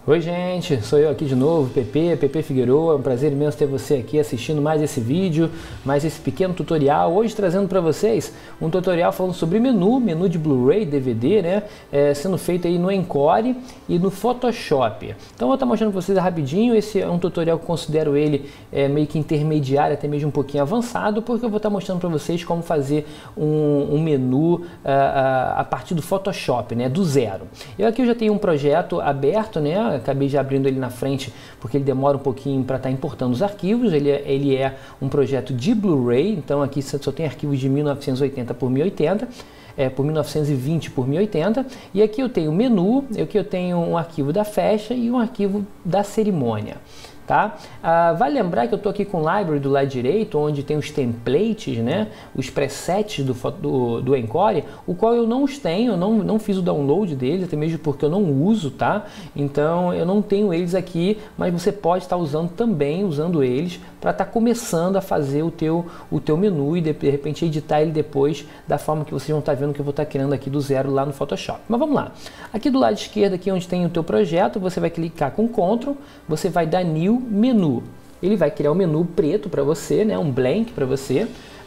Oi gente, sou eu aqui de novo, Pepe Figueroa, é um prazer imenso ter você aqui assistindo mais esse vídeo, mais esse pequeno tutorial, hoje trazendo para vocês um tutorial falando sobre menu de Blu-ray, DVD, né, sendo feito aí no Encore e no Photoshop. Então eu vou estar mostrando para vocês rapidinho, esse é um tutorial que eu considero ele meio que intermediário, até mesmo um pouquinho avançado, porque eu vou estar mostrando para vocês como fazer um menu a partir do Photoshop, né, do zero. Eu aqui já tenho um projeto aberto, né, acabei já abrindo ele na frente porque ele demora um pouquinho para estar importando os arquivos. Ele é um projeto de Blu-ray, então aqui só tem arquivos de 1980 por 1080, por 1920 por 1080, e aqui eu tenho o menu, aqui eu tenho um arquivo da festa e um arquivo da cerimônia. Tá? Vale lembrar que eu estou aqui com o library do lado direito, onde tem os templates, né, os presets do Encore, o qual eu não os tenho, eu não fiz o download deles, até mesmo porque eu não uso, tá? Então eu não tenho eles aqui, mas você pode estar usando eles para estar começando a fazer o teu menu e de repente editar ele depois da forma que vocês vão estar vendo que eu vou estar criando aqui do zero lá no Photoshop. Mas vamos lá. Aqui do lado esquerdo, aqui onde tem o teu projeto, você vai clicar com Ctrl, você vai dar New Menu. Ele vai criar um menu preto para você, né, um blank para você.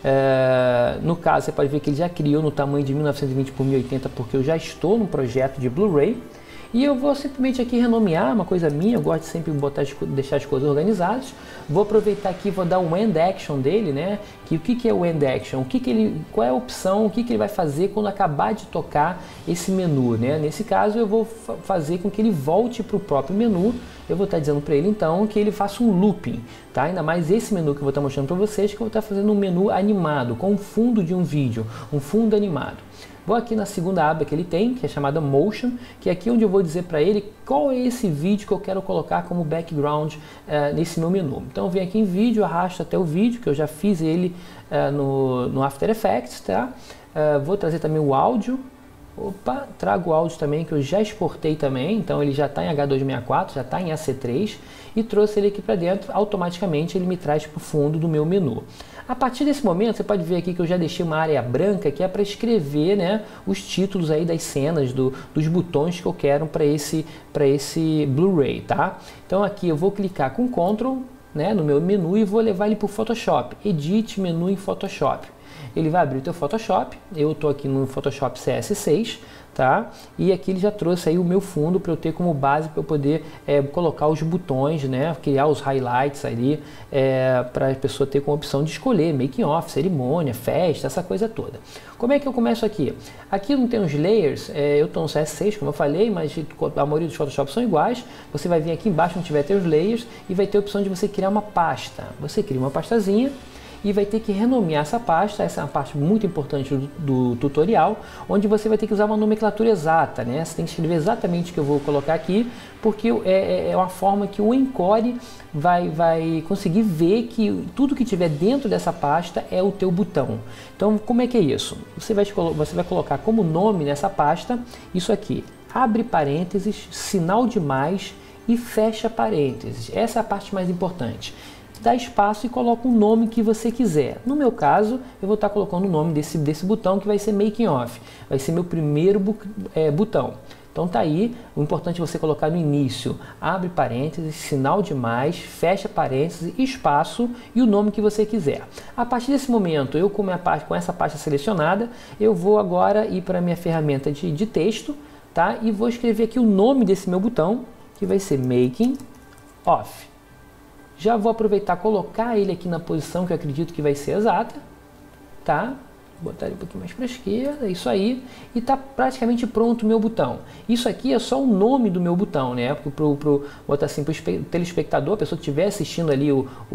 No caso, você pode ver que ele já criou no tamanho de 1920 por 1080, porque eu já estou no projeto de Blu-ray. E eu vou simplesmente aqui renomear, uma coisa minha, eu gosto de sempre deixar as coisas organizadas. Vou aproveitar aqui, vou dar um End Action dele, né? O que é o End Action? Qual é a opção, o que ele vai fazer quando acabar de tocar esse menu, né? Nesse caso eu vou fazer com que ele volte para o próprio menu. Eu vou estar dizendo para ele então que ele faça um looping, tá? Ainda mais esse menu que eu vou estar mostrando para vocês, que eu vou estar fazendo um menu animado, com o fundo de um vídeo, um fundo animado. Vou aqui na segunda aba que ele tem, que é chamada Motion, que é aqui onde eu vou dizer para ele qual é esse vídeo que eu quero colocar como background nesse meu menu. Então eu venho aqui em vídeo, arrasto até o vídeo, que eu já fiz ele no After Effects, tá? Vou trazer também o áudio. Opa, trago o áudio também, que eu já exportei também, então ele já está em H264, já está em AC3, e trouxe ele aqui para dentro, automaticamente ele me traz para o fundo do meu menu. A partir desse momento, você pode ver aqui que eu já deixei uma área branca, que é para escrever, né, os títulos aí das cenas, dos botões que eu quero para esse Blu-ray, tá? Então aqui eu vou clicar com Ctrl, né, no meu menu e vou levar ele para o Photoshop, Edit Menu em Photoshop. Ele vai abrir o teu Photoshop, eu estou aqui no Photoshop CS6, tá? E aqui ele já trouxe aí o meu fundo para eu ter como base para eu poder colocar os botões, né? Criar os highlights ali, para a pessoa ter como opção de escolher making off, cerimônia, festa, essa coisa toda. Como é que eu começo aqui? Aqui não tem os layers, eu estou no CS6, como eu falei, mas a maioria dos Photoshop são iguais. Você vai vir aqui embaixo onde tiver ter os layers e vai ter a opção de você criar uma pasta. Você cria uma pastazinha e vai ter que renomear essa pasta. Essa é uma parte muito importante do tutorial, onde você vai ter que usar uma nomenclatura exata, né? Você tem que escrever exatamente o que eu vou colocar aqui, porque é uma forma que o Encore vai conseguir ver que tudo que tiver dentro dessa pasta é o teu botão. Então, como é que é isso? Você vai colocar como nome nessa pasta, isso aqui, abre parênteses, sinal de mais e fecha parênteses. Essa é a parte mais importante. Dá espaço e coloca o nome que você quiser. No meu caso, eu vou estar colocando o nome desse botão, que vai ser Making Off. Vai ser meu primeiro botão. Então tá aí, o importante é você colocar no início, abre parênteses, sinal de mais, fecha parênteses, espaço e o nome que você quiser. A partir desse momento, eu com essa pasta selecionada, eu vou agora ir para a minha ferramenta de texto, tá? E vou escrever aqui o nome desse meu botão, que vai ser Making Off. Já vou aproveitar e colocar ele aqui na posição que eu acredito que vai ser exata, tá? Vou botar ele um pouquinho mais para a esquerda, isso aí, e está praticamente pronto o meu botão. Isso aqui é só o nome do meu botão, né? Botar assim para o telespectador, a pessoa que estiver assistindo ali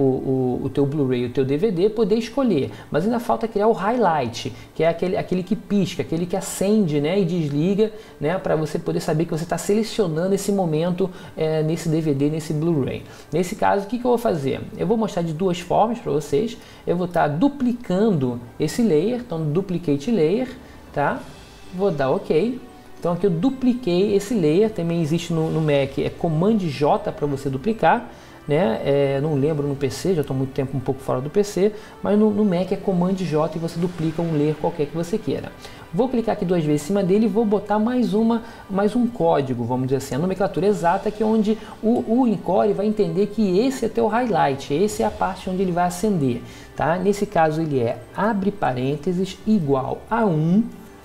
o teu Blu-ray, o teu DVD, poder escolher. Mas ainda falta criar o highlight, que é aquele que pisca, aquele que acende, né, e desliga, né, para você poder saber que você está selecionando esse momento nesse DVD, nesse Blu-ray. Nesse caso, o que eu vou fazer? Eu vou mostrar de duas formas para vocês. Eu vou estar duplicando esse layer. Então, Duplicate Layer, tá? Vou dar OK. Então, aqui eu dupliquei esse layer. Também existe no Mac, Command J para você duplicar, né? Não lembro no PC, já estou muito tempo um pouco fora do PC, mas no Mac é Command J e você duplica um layer qualquer que você queira. Vou clicar aqui 2 vezes em cima dele e vou botar mais um código, vamos dizer assim, a nomenclatura exata, que é onde o Encore vai entender que esse é teu highlight, esse é a parte onde ele vai acender, tá? Nesse caso ele abre parênteses igual a 1,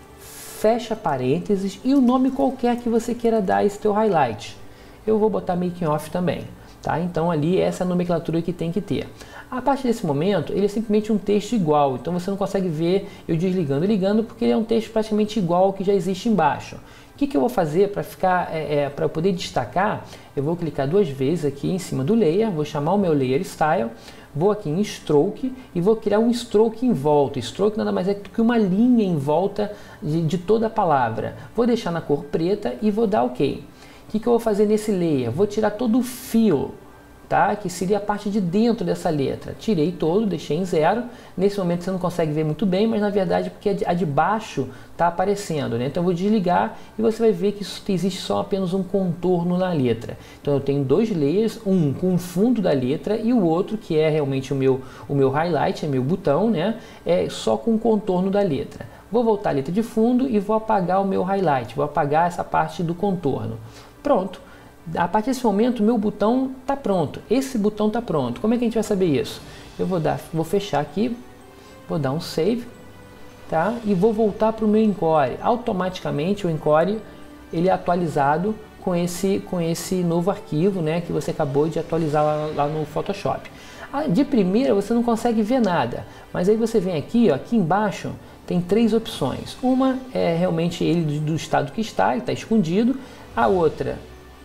fecha parênteses e o nome qualquer que você queira dar a esse teu highlight. Eu vou botar making off também, tá? Então ali essa é a nomenclatura que tem que ter. A partir desse momento, ele é simplesmente um texto igual, então você não consegue ver eu desligando e ligando, porque ele é um texto praticamente igual ao que já existe embaixo. O que eu vou fazer para ficar, para eu poder destacar? Eu vou clicar 2 vezes aqui em cima do layer, vou chamar o meu layer style, vou aqui em stroke e vou criar um stroke em volta. Stroke nada mais é do que uma linha em volta de toda a palavra. Vou deixar na cor preta e vou dar OK. O que eu vou fazer nesse layer? Vou tirar todo o fill, tá? Que seria a parte de dentro dessa letra. Tirei todo, deixei em 0. Nesse momento você não consegue ver muito bem, mas na verdade porque a de baixo está aparecendo, né? Então eu vou desligar e você vai ver que existe só apenas um contorno na letra. Então eu tenho 2 layers, um com o fundo da letra e o outro que é realmente o meu highlight, é meu botão, né? É só com o contorno da letra. Vou voltar a letra de fundo e vou apagar o meu highlight, vou apagar essa parte do contorno. Pronto. A partir desse momento, o meu botão está pronto. Esse botão está pronto. Como é que a gente vai saber isso? Eu vou fechar aqui, vou dar um save, tá? E vou voltar para o meu Encore. Automaticamente o Encore ele é atualizado com esse novo arquivo, né? Que você acabou de atualizar lá no Photoshop. De primeira você não consegue ver nada, mas aí você vem aqui, ó, aqui embaixo tem 3 opções. Uma é realmente ele do estado que está, ele está escondido. A outra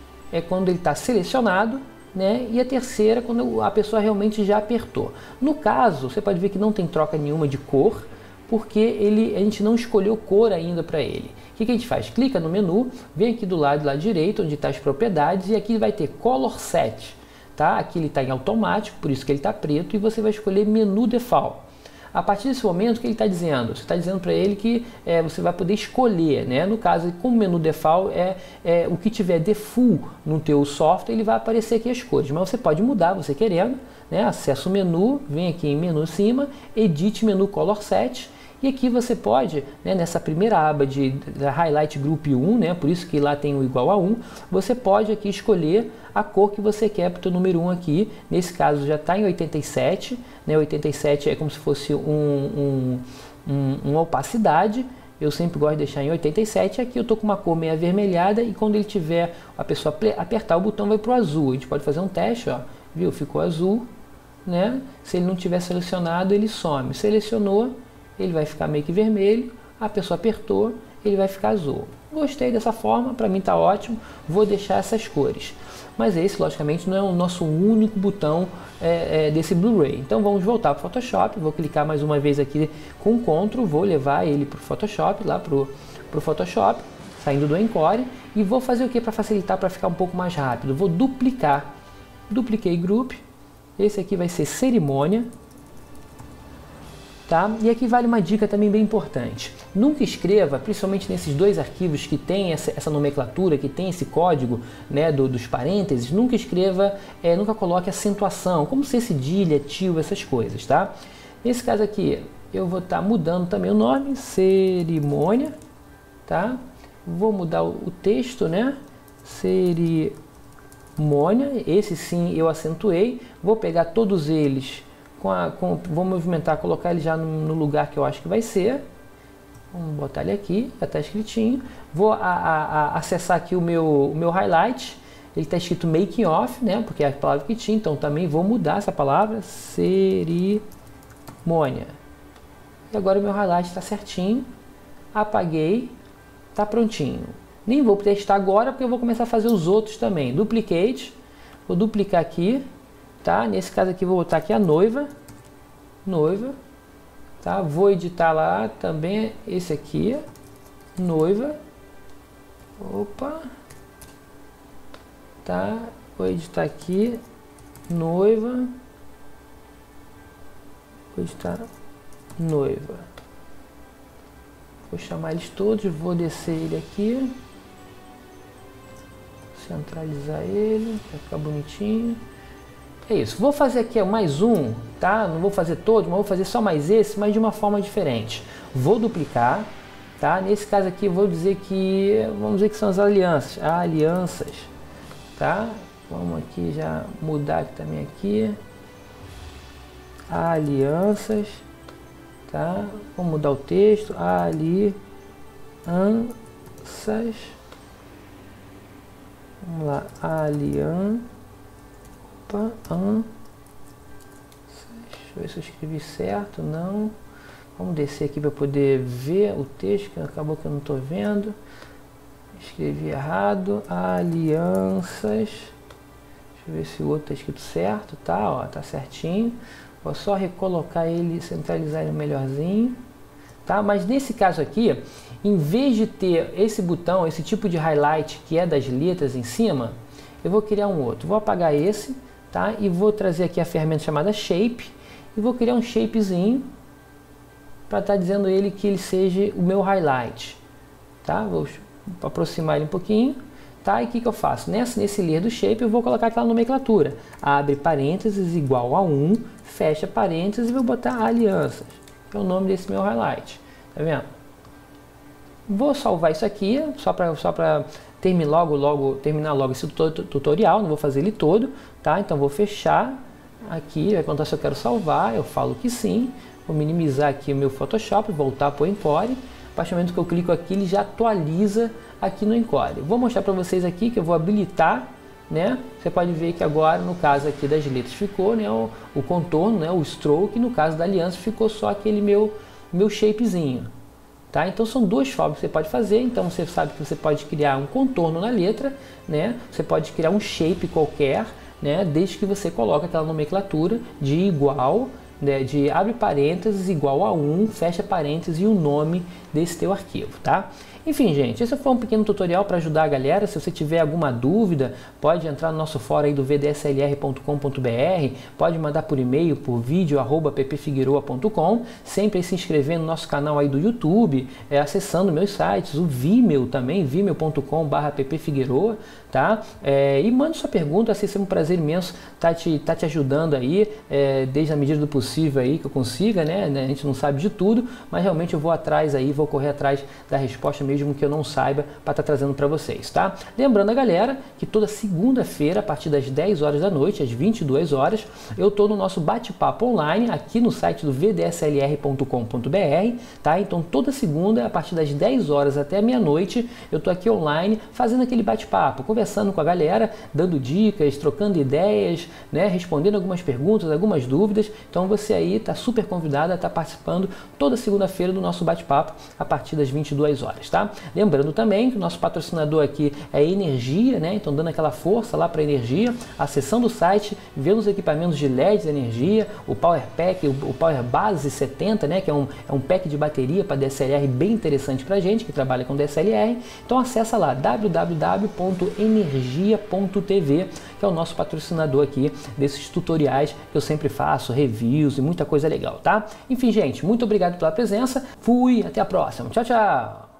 é quando ele está selecionado, né? E a terceira quando a pessoa realmente já apertou. No caso, você pode ver que não tem troca nenhuma de cor, porque a gente não escolheu cor ainda para ele. O que a gente faz? Clica no menu, vem aqui do lado direito, onde está as propriedades, e aqui vai ter Color Set. Tá? Aqui ele está em automático, por isso que ele está preto, e você vai escolher Menu Default. A partir desse momento, o que ele está dizendo? Você está dizendo para ele que você vai poder escolher, né? No caso, como o menu default o que tiver default no teu software, ele vai aparecer aqui as cores. Mas você pode mudar, você querendo, né? Acessa o menu, vem aqui em menu cima, edite menu color set. E aqui você pode, né, nessa primeira aba da Highlight Group 1, né, por isso que lá tem o igual a 1, você pode aqui escolher a cor que você quer para o teu número 1 aqui. Nesse caso já está em 87, né, 87 é como se fosse uma opacidade. Eu sempre gosto de deixar em 87, aqui eu estou com uma cor meio avermelhada e quando ele tiver, a pessoa apertar o botão vai para o azul. A gente pode fazer um teste, ó, viu? Ficou azul, né? Se ele não tiver selecionado, ele some. Selecionou, ele vai ficar meio que vermelho, a pessoa apertou, ele vai ficar azul. Gostei dessa forma, para mim está ótimo, vou deixar essas cores. Mas esse, logicamente, não é o nosso único botão desse Blu-ray. Então vamos voltar para o Photoshop, vou clicar mais uma vez aqui com o Ctrl, vou levar ele para o Photoshop, lá para o Photoshop, saindo do Encore, e vou fazer o que para facilitar, para ficar um pouco mais rápido? Vou duplicar. Dupliquei Group, esse aqui vai ser Cerimônia. Tá? E aqui vale uma dica também bem importante. Nunca escreva, principalmente nesses 2 arquivos que tem essa nomenclatura, que tem esse código, né, dos parênteses, nunca escreva, nunca coloque acentuação, como ser cedilha, tio, essas coisas, tá? Nesse caso aqui, eu vou estar mudando também o nome, Cerimônia, tá? Vou mudar o texto, né? Cerimônia, esse sim eu acentuei, vou pegar todos eles, vou movimentar, colocar ele já no lugar que eu acho que vai ser. Vamos botar ele aqui, já está escritinho. Vou acessar aqui o meu highlight. Ele está escrito making off, né? Porque é a palavra que tinha, então também vou mudar essa palavra, cerimônia. E agora o meu highlight está certinho. Apaguei, está prontinho. Nem vou testar agora, porque eu vou começar a fazer os outros também. Duplicate, vou duplicar aqui. Tá? Nesse caso aqui vou botar aqui a noiva, tá? Vou editar lá também esse aqui, noiva, opa, tá? Vou editar aqui, noiva, vou editar noiva, vou chamar eles todos, vou descer ele aqui, centralizar ele, para ficar bonitinho. É isso. Vou fazer aqui mais um, tá? Não vou fazer todos, mas vou fazer só mais esse, mas de uma forma diferente. Vou duplicar, tá? Nesse caso aqui eu vou dizer que, vamos dizer que são as alianças, tá? Vamos aqui já mudar aqui também aqui. Alianças, tá? Vamos mudar o texto. Alianças. Vamos lá, alianças. Deixa eu ver se eu escrevi certo, não. Vamos descer aqui para poder ver o texto, que acabou que eu não estou vendo. Escrevi errado. Alianças. Deixa eu ver se o outro está escrito certo, tá? Ó, tá certinho. Vou só recolocar ele, centralizar ele melhorzinho, tá? Mas nesse caso aqui, em vez de ter esse botão, esse tipo de highlight que é das letras em cima, eu vou criar um outro. Vou apagar esse, tá? E vou trazer aqui a ferramenta chamada Shape e vou criar um shapezinho para estar dizendo ele que ele seja o meu highlight, tá? Vou aproximar ele um pouquinho. Tá? E o que eu faço? Nesse layer do shape eu vou colocar aquela nomenclatura. Abre parênteses igual a 1, fecha parênteses e vou botar alianças, que é o nome desse meu highlight. Tá vendo? Vou salvar isso aqui, só para terminar logo esse tutorial, não vou fazer ele todo, tá? Então vou fechar aqui, vai perguntar se eu quero salvar, eu falo que sim. Vou minimizar aqui o meu Photoshop, voltar para o Encore. A partir do momento que eu clico aqui, ele já atualiza aqui no Encore. Vou mostrar para vocês aqui que eu vou habilitar, né? Você pode ver que agora, no caso aqui das letras, ficou, né, o contorno, né, o stroke. No caso da aliança, ficou só aquele meu shapezinho. Tá? Então são duas formas que você pode fazer. Então você sabe que você pode criar um contorno na letra, né? Você pode criar um shape qualquer, né? Desde que você coloque aquela nomenclatura de igual, né, de abre parênteses igual a 1, fecha parênteses e o nome desse teu arquivo, tá? Enfim, gente, esse foi um pequeno tutorial para ajudar a galera. Se você tiver alguma dúvida, pode entrar no nosso fórum aí do vdslr.com.br, pode mandar por e-mail, por vídeo, @ppfigueroa.com, sempre aí se inscrever no nosso canal aí do YouTube, acessando meus sites, o Vimeo também, vimeo.com/ppfigueroa, tá? E mande sua pergunta, assim, é um prazer imenso tá te ajudando aí, desde a medida do possível aí que eu consiga, né? A gente não sabe de tudo, mas realmente eu vou atrás aí, vou correr atrás da resposta mesmo que eu não saiba, para estar trazendo para vocês, tá? Lembrando a galera que toda segunda-feira, a partir das 10 horas da noite, às 22 horas, eu tô no nosso bate-papo online aqui no site do vdslr.com.br, tá? Então toda segunda, a partir das 10 horas até meia-noite, eu tô aqui online fazendo aquele bate-papo, conversando com a galera, dando dicas, trocando ideias, né? Respondendo algumas perguntas, algumas dúvidas. Então você aí tá super convidado a estar participando toda segunda-feira do nosso bate-papo a partir das 22 horas, tá? Lembrando também que o nosso patrocinador aqui é Energia, né? Então dando aquela força lá para Energia, acessando o site, vendo os equipamentos de LED Energia, o Power Pack, o Power Base 70, né? Que é um pack de bateria para DSLR bem interessante para gente que trabalha com DSLR. Então acessa lá www.energia.tv, que é o nosso patrocinador aqui desses tutoriais que eu sempre faço, reviews e muita coisa legal, tá? Enfim, gente, muito obrigado pela presença. Fui, até a próxima. Tchau, tchau!